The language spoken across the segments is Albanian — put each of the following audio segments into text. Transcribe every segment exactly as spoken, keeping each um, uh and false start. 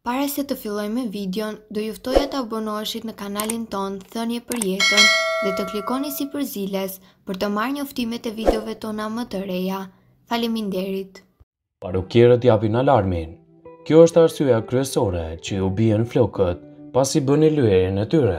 Para se të fillojmë videon, do juftoja të abonoheshit në kanalin ton Thënie për Jetën dhe të klikoni si përziles për të marrë njoftimet e videove tona më të reja. Faleminderit. Parukierët japin alarmin. Kjo është arsyeja kryesore që ju bien flokët pasi bëni lyerjen e tyre.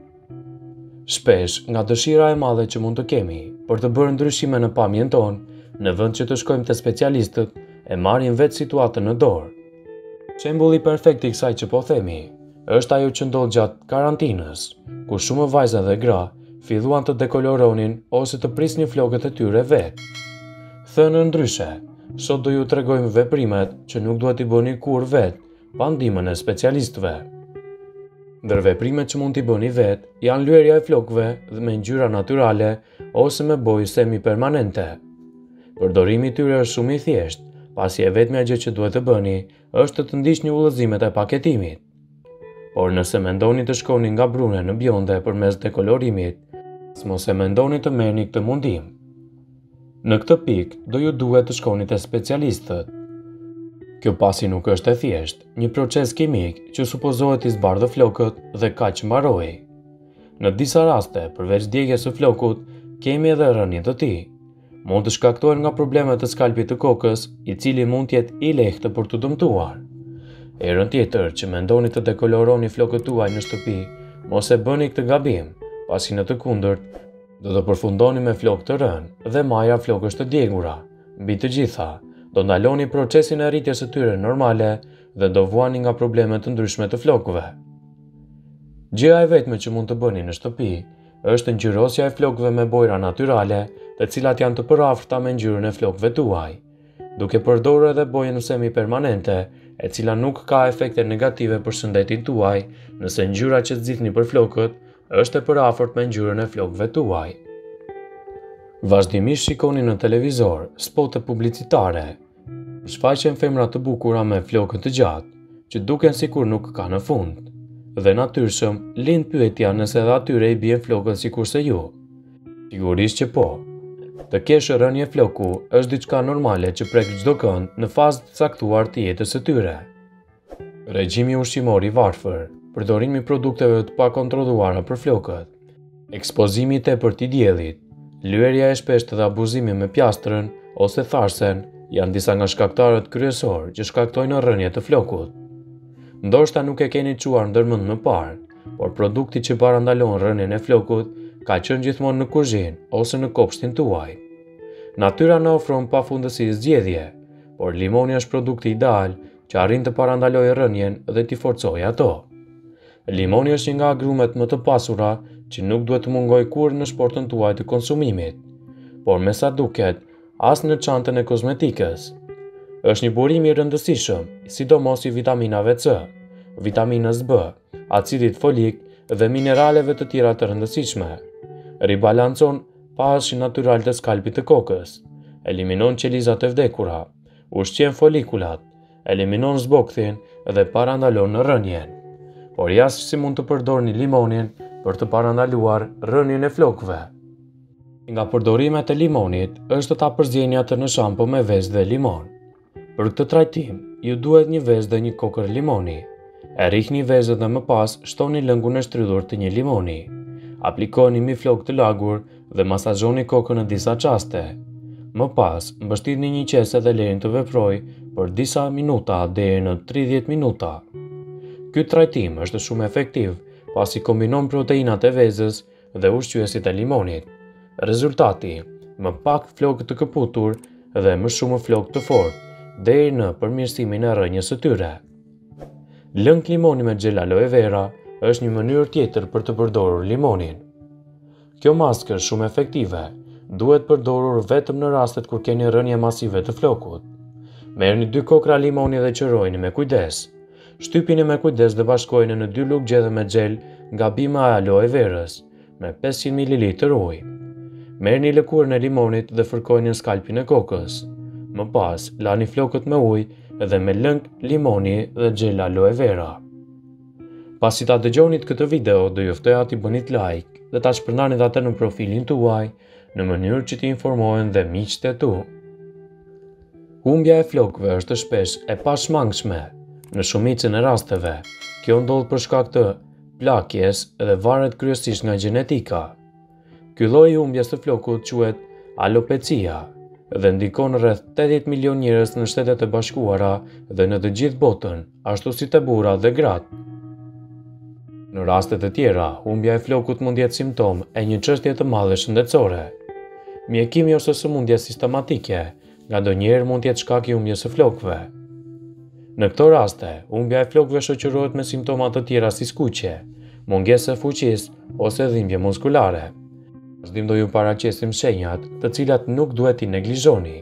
Shpesh, nga dëshira e madhe që mund të kemi për të bërë ndryshime në pamjen tonë, në vend që të shkojmë te specialistët, e marrim vetë situatën në dorë. Shembulli perfekt i kësaj që po themi, është ajo që ndodh gjatë karantinës, ku shumë vajza dhe gra filluan të dekoloronin ose të prisnin flokët e tyre vetë. Thënë ndryshe, sot do ju tregojmë veprimet që nuk duhet i bëni kur vetë, pa ndihmën e specialistëve. Ndër veprimet që mund t'i bëni vetë, janë lyerja e flokëve dhe me ngjyra natyrale ose me bojë semi-permanente. Përdorimi i tyre është shumë i thjeshtë, pasi e vetmja gjë që duhet të bëni është të ndiqni udhëzimet e paketimit. Por nëse mendoni të shkoni nga brune në bjonde përmes dekolorimit, mos e mendoni të merrni këtë mundim. Në këtë pikë do ju duhet të shkoni te specialistët. Kjo pasi nuk është e thjeshtë, një proces kimik që supozohet i zbardhë flokët dhe kaq mbaroi. Në disa raste, përveç djegjes së flokut, kemi edhe rënien të tij. Mund të shkaktohen nga problemet të skalpit të kokës, i cili mund të jetë i lehtë për të dëmtuar. Herën tjetër që mendoni të dekoloroni flokët tuaj në shtëpi, mos e bëni këtë gabim, pasi në të kundërt do të përfundoni me flokë të rënë dhe maja flokësh të djegura. Mbi të gjitha, do ndaloni procesin e rritjes së tyre normale dhe do vuani nga problemet të ndryshme të flokëve. Gjëja e vetme që mund të bëni në shtëpi është ngjyrosja e flokëve me bojra natyrale, të cilat janë të përafërta me ngjyrën e flokëve tuaj, duke përdorur edhe bojën semi-permanente, e cila nuk ka efekte negative për shëndetin tuaj, nëse ngjyra që zgjidhni për flokët është e përafërt me ngjyrën e flokëve tuaj. Vazhdimisht shikoni në televizor spote publicitare. Shfaqen femra të bukura me flokë të gjatë, që duken sikur nuk ka në fund. Dhe natyrshëm lind pyetja nëse edhe atyre i bien flokët sikurse ju. Sigurisht që po. Të kesh rënje floku është diçka normale që prek çdo kënd në fazë të caktuar të jetës së tyre. Regjimi ushqimor i varfër, përdorimi i produkteve të pakontrolluara për flokët, ekspozimi i tepërt i diellit, lyerja e shpeshtë dhe abuzimi me pjastrën ose tharsen janë disa nga shkaktarët kryesorë që shkaktojnë rënje të flokut. Ndoshta nuk e keni çuar ndërmend më parë, por produkti që parandalon rënjen e flokut ka qenë gjithmonë në kuzhinë ose në kopshtin tuaj. Natyra na ofron pafundësi zgjedhje, por limoni është produkti ideal që arrin të parandalojë rënjen dhe t'i forcojë ato. Limoni është një nga agrumet më të pasura që nuk duhet të mungojë kurrë në shportën tuaj të konsumimit, por me sa duket, as në çantën e kozmetikës. Është një burim i rëndësishëm, sidomos i vitaminave C, vitaminës B, acidit folik dhe mineraleve të tjera të rëndësishme. Ribalancon pH-in natyral të skalpit të kokës, eliminon qelizat e vdekura, ushqen folikulat, eliminon zbokthin dhe parandalon rënjen. Por jasht si mund të përdorni limonin për të parandaluar rënjen e flokëve. Nga përdorimet e limonit është ta përzjeni atë në shampo me vezë dhe limon. Për këtë trajtim, ju duhet një vezë dhe një kokër limoni. E rrihni vezët dhe më pas shtoni lëngun e shtrydhur të një limoni. Aplikoni mi flokë të lagur dhe masazhoni kokën në disa qaste. Më pas, mbështitni një qese dhe lejeni të veprojë për disa minuta deri në tridhjetë minuta. Ky trajtim është shumë efektiv pasi kombinon proteinat e vezës dhe ushqyesit e limonit. Rezultati, më pak flokë të këputur dhe më shumë flokë të fortë, deri në përmirësimin e rënjes së tyre. Lëng limoni me xhel aloe vera është një mënyrë tjetër për të përdorur limonin. Kjo maskë është shumë efektive, duhet përdorur vetëm në rastet kur keni rënje masive të flokut. Merrni dy kokra limoni dhe qërojini me kujdes. Shtypini me kujdes dhe bashkojini në dy lugë gjedhë me xhel nga bima e aloe verës me pesëqind mililitra ujë. Merrni lëkurën e limonit dhe fërkojini në skalpin e kokës. Më pas, lani flokët me ujë dhe me lëng limoni dhe xhel aloe vera. Pasi ta dëgjonit këtë video, do ju ftoja t'i bënit like dhe ta shpërndanit atë në profilin tuaj në mënyrë që t'i informohen dhe miqtë e tu. Humbja e flokëve është shpesh e pashmangshme, Në shumicën e rasteve, kjo ndodh për shkak të plakjes dhe varet kryesisht nga gjenetika. Ky lloj i humbjes të flokut quhet alopecia dhe ndikon rreth tetëdhjetë milion njerëz në Shtetet e Bashkuara dhe në të gjithë botën, ashtu si te burrat dhe gratë. Në raste të tjera, humbja e flokut mund jetë simptom e një çështje të madhe shëndetësore. Mjekimi ose sëmundje sistematike, nganjëherë mund të jetë shkak i humbjes së flokëve. Në këto raste, humbja e flokëve shoqërohet me simptoma të tjera si skuqje, mungesë e fuqisë ose dhimbje muskulare. Vazhdim do ju paraqesim shenjat të cilat nuk duhet i neglizhoni.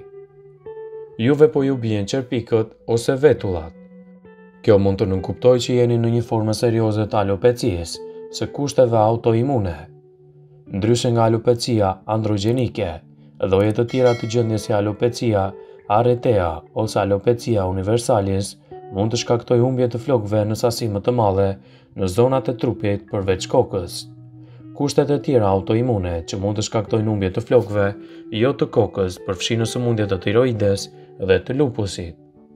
Juve po ju bien qerpikët ose vetullat. Kjo mund të nënkuptojë që jeni në një formë serioze të alopecisë, së kushteve autoimune. Ndryshe nga alopecia androgjenike, lloje të tjera të gjendjes si alopecia aretea ose alopecia universalis mund të shkaktojë humbje të flokëve në sasi më të madhe në zonat e trupit përveç kokës. Kushtet e tjera autoimune që mund të shkaktojnë humbje të flokëve, jo të kokës, përfshin sëmundje të tiroides dhe të lupusit.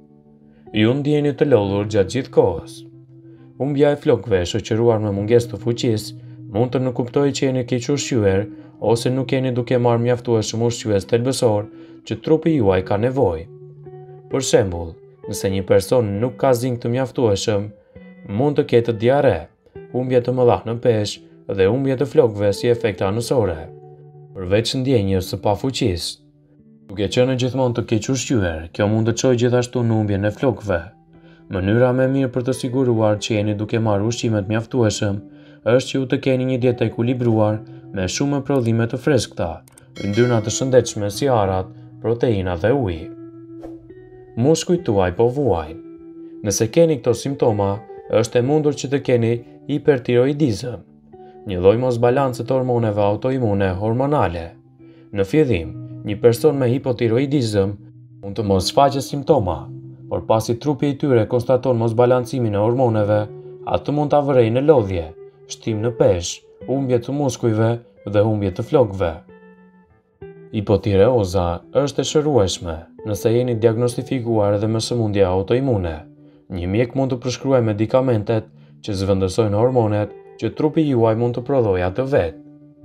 Ju ndjeni të lodhur gjatë gjithë kohës. Humbja e flokëve e shoqëruar me mungesë të fuqisë mund të nënkuptojë që jeni keq ushqyer ose nuk jeni duke marrë mjaftueshëm ushqyes thelbësor që trupi juaj ka nevojë. Për shembull, nëse një person nuk ka zink të mjaftueshëm, mund të ketë diare, humbje të mëdha në peshë dhe humbje të flokëve si efekt anësore, përveç ndjenjës së pafuqisë. Duke qenë gjithmonë të keq ushqyer, kjo mund të çojë gjithashtu në humbjen e flokëve. Mënyra më e mirë për të siguruar që jeni duke marrë ushqime të mjaftueshëm është që ju të keni një dietë ekuilibruar me shumë prodhime të freskëta, yndyrna të shëndetshme si arat, proteina dhe uji. Muskujt tuaj po vuajnë. Nëse keni këto simptoma, është e mundur që të keni hipertiroidizëm, një lloj mosbalance të hormoneve autoimune hormonale. Në fillim, një person me hipotiroidizëm mund të mos shfaqë simptoma, por pasi trupi i tyre konstaton mosbalancimin e hormoneve, atë mund ta vërejë në lodhje, shtim në peshë, humbje të muskujve dhe humbje të flokëve. Hipotireoza është e shërueshme nëse jeni diagnostifikuar edhe me sëmundje autoimune. Një mjek mund të përshkruajë medikamentet që zëvendësojnë hormonet që trupi juaj mund të prodhojë atë vetë.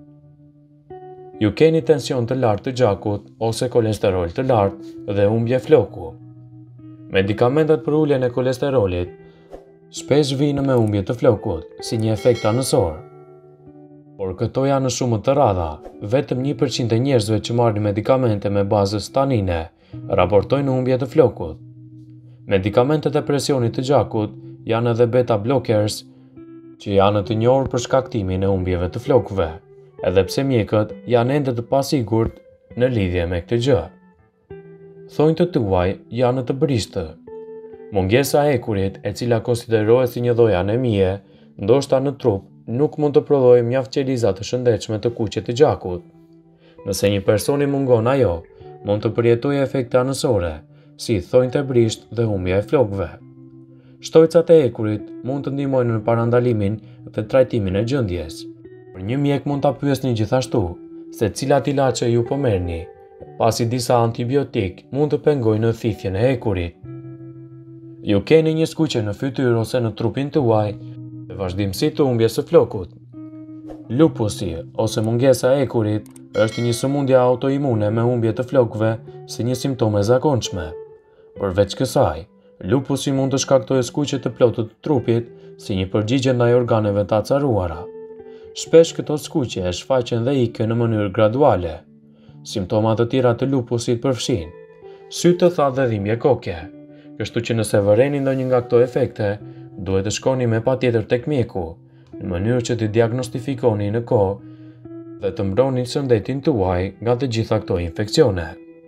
Ju keni tension të lartë të gjakut ose kolesterol të lartë dhe humbje floku. Medikamentet për uljen e kolesterolit shpesh vijnë me humbje të flokut si një efekt anësor. Por këto janë në shumë të rralla, vetëm një përqind e njerëzve që marrin medikamente me bazë stanine raportojnë humbje të flokut. Medikamentet e presionit të gjakut janë edhe beta blockers, që janë të njohur për shkaktimin e humbjeve të flokëve, edhe pse mjekët janë ende të pasigurt në lidhje me këtë gjë. Thonjtë tuaj janë të brishtë. Mungesa e ekurit, e cila konsiderohet si një lloj anemie, ndoshta në trup nuk mund të prodhojë mjaft qeliza të shëndetshme të kuqe të gjakut. Nëse një person i mungon ajo, mund të përjetojë efekte anësore, si thonjtë e brisht dhe humbja e flokëve. Shtojcat e ekurit mund të ndihmojnë në parandalimin dhe trajtimin e gjendjes. Por një mjek mund ta pyesni gjithashtu se cilat ilaçe ju po merrni, pasi disa antibiotik mund të pengojnë në thithjen e ekurit. Ju keni një skuqje në fytyrë ose në trupin tuaj dhe vazhdimsi të humbjes së flokut. Lupusi ose mungesa e ekurit është një sëmundje autoimune me humbje të flokëve si një simptom e zakonshme. Përveç kësaj, lupusi mund të shkaktojë skuqje të plotë të trupit si një përgjigje ndaj organeve të acaruara. Shpesh këto skuqje e shfaqen dhe ikën në mënyrë graduale. Simptomat të tjera të lupusit përfshin sy të thatë dhe dhimbje koke. Kështu që nëse vëreni ndonjë nga këto efekte, duhet të shkoni me patjetër tek mjeku, në mënyrë që të diagnostifikoni në kohë dhe të mbroni shëndetin tuaj nga të gjitha këto infekcione.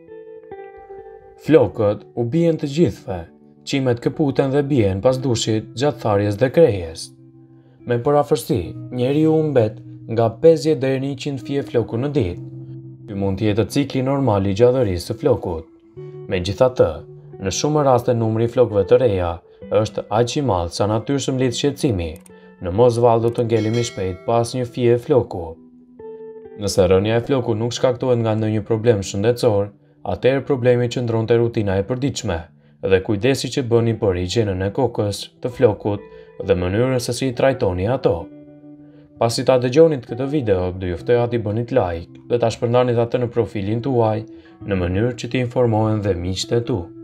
Flokët u bien të gjithëve. Qimet këputen dhe bien pas dushit, gjatë tharjes dhe krejjes. Me parafërsi, njeriu humbet nga pesëdhjetë deri në njëqind fije floku në ditë. Ky mund të jetë cikli normal i gjallërisë së flokut. Megjithatë, në shumë raste numri i flokëve të reja është aq i madh sa natyrshëm lidh shqetësimi. Në mos vallë do të ngelemi shpejt pas një fije floku. Nëse rënja e flokut nuk shkaktohet nga ndonjë problem shëndetësor, atëherë problemi qëndron te rutina e përditshme dhe kujdesi që bëni për higjienën e kokës, të flokut dhe mënyrën se si i trajtoni ato. Pasi ta dëgjonit këtë video, do ju ftoja t'i bënit like dhe ta shpërndanit atë në profilin tuaj në mënyrë që t'i informohen dhe miqtë e tu.